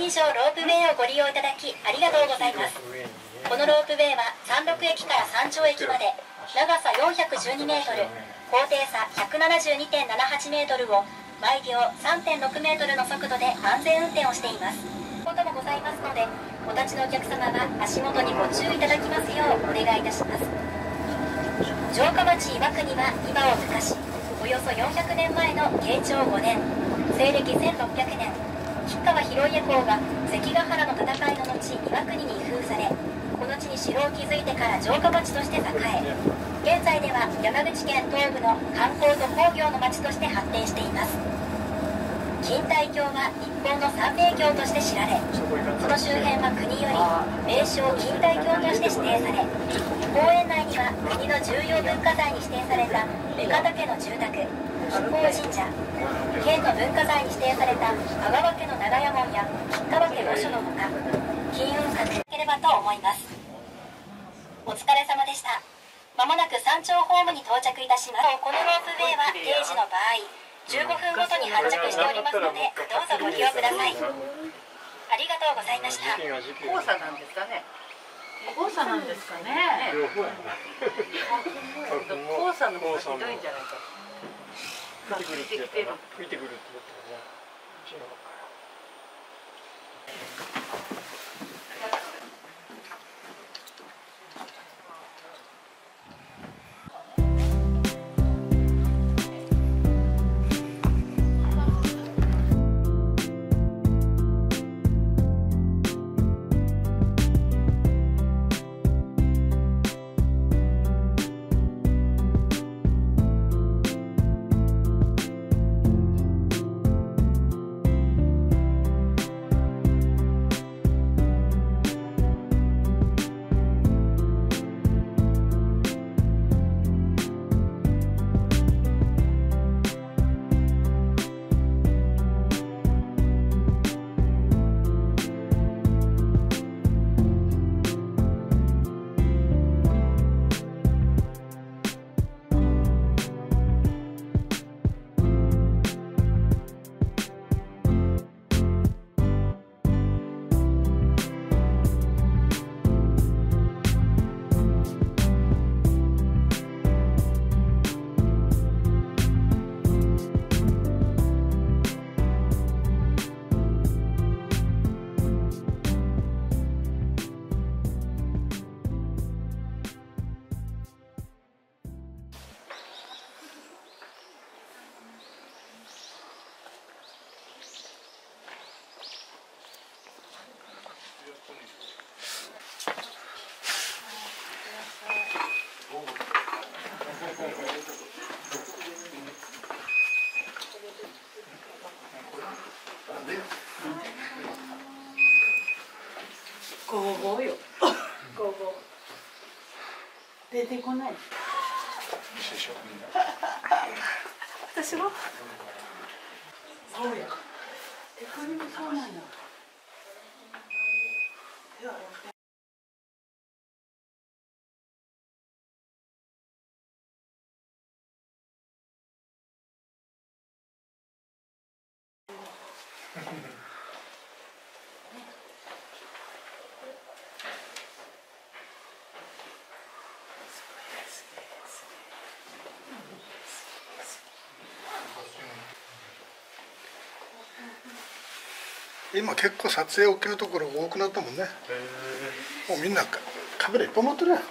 以上ロープウェイをご利用いただきありがとうございます。このロープウェイは山麓駅から山頂駅まで長さ412メートル、高低差 172.78 メートルを毎秒 3.6 メートルの速度で安全運転をしていますこともございますので、お立ちのお客様は足元にご注意いただきますようお願いいたします。城下町岩国は今を昔、およそ400年前の慶長5年、西暦1600年、吉川広家公が関ヶ原の戦いの後岩国に移封され、この地に城を築いてから城下町として栄え、現在では山口県東部の観光と工業の町として発展しています。錦帯橋は日本の三名橋として知られ、その周辺は国より名勝錦帯橋として指定され、公園内には国の重要文化財に指定された目片家の住宅、吉高神社、県の文化財に指定された香川家の長屋門や吉川家御所のほか、金運閣いければと思います。お疲れ様でした。まもなく山頂ホームに到着いたします。このロープウェイは定時の場合15分ごとに発着しておりますので、どうぞご利用ください。ありがとうございました。 黄砂なんですかね。黄砂なんですかね。黄砂の方がひどいんじゃないか。吹いてくるって言ったらね。 工房よ。工房。出てこない。私は。そうや。これもそうなんだ。 今結構撮影 OK のところ多くなったもんね。もうみんなカメラいっぱい持ってるやん。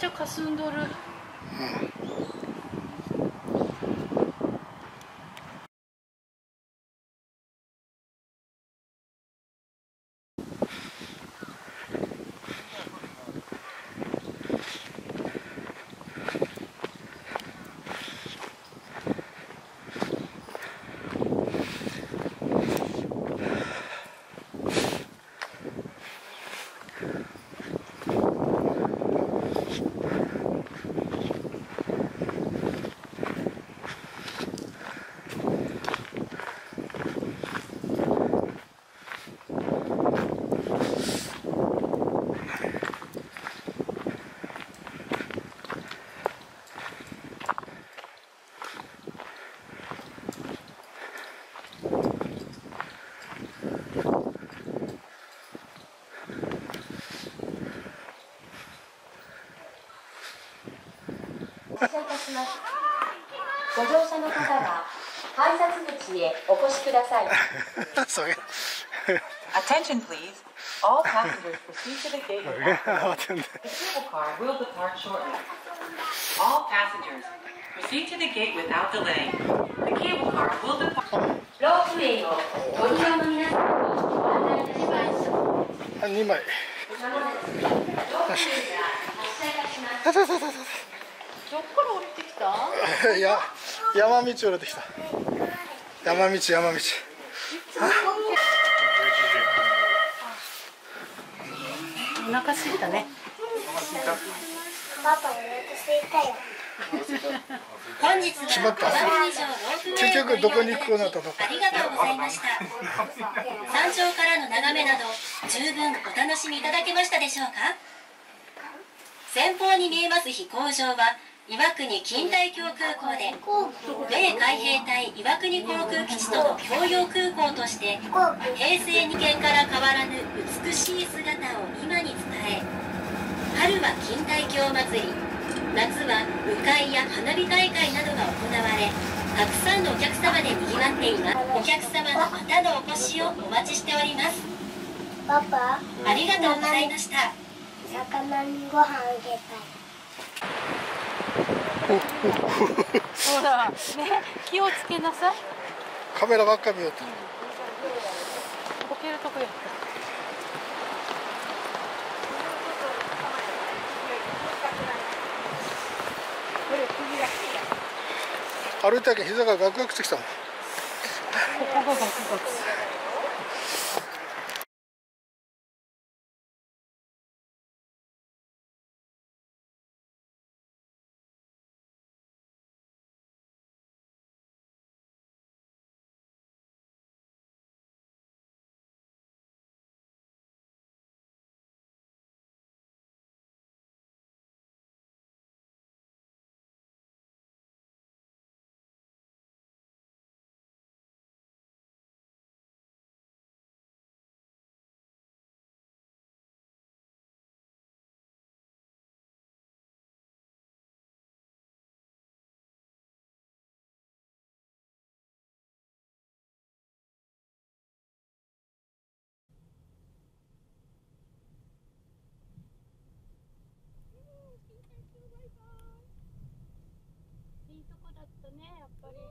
ちゃ霞んどる。 ご乗車の方は改札口へお越しください。 それ Attention please. All passengers proceed to the gate without delay. 慌てんで The cable car will depart shortly. All passengers proceed to the gate without delay. The cable car will depart. ロープウェイをご利用の皆様にご案内いたします。 あ、2枚。 まもなくロープウェイが発車いたします。 どっから降りてきた？ や山道降りてきた。山道。 お腹空いたね。 パパお腹空いたよ。 本日はしまった 5番以上ロープウェイ結局どこに行くようになったのありがとうございました。山頂からの眺めなど十分お楽しみいただけましたでしょうか。前方に見えます飛行場は岩国近代京空港で米海兵隊岩国航空基地との共用空港として平成2年から変わらぬ美しい姿を今に伝え、春は近代京祭り、夏は鵜飼や花火大会などが行われ、たくさんのお客様でにぎわっています。お客様のまたのお越しをお待ちしております。 パパ、 ありがとうございました。 魚にご飯あげたい。 ほら、ね、気をつけなさい。 カメラばっか見ようと。 こけるとこやった。 歩いたけ膝がガクガクしてきたもん。 ここがガクガク。いいとこだったね、やっぱり。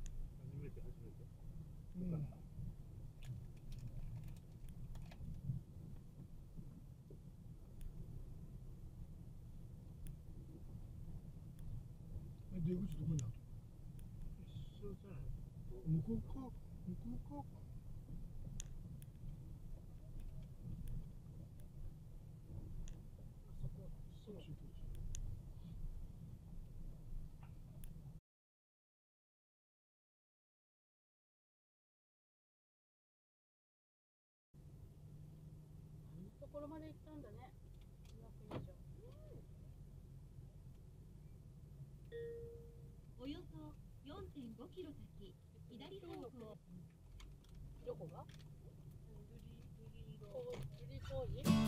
出口どこにある？向こうか。 ところまで行ったんだね。 およそ 4.5 キロ先、左方向。 どこが？瑠璃工事。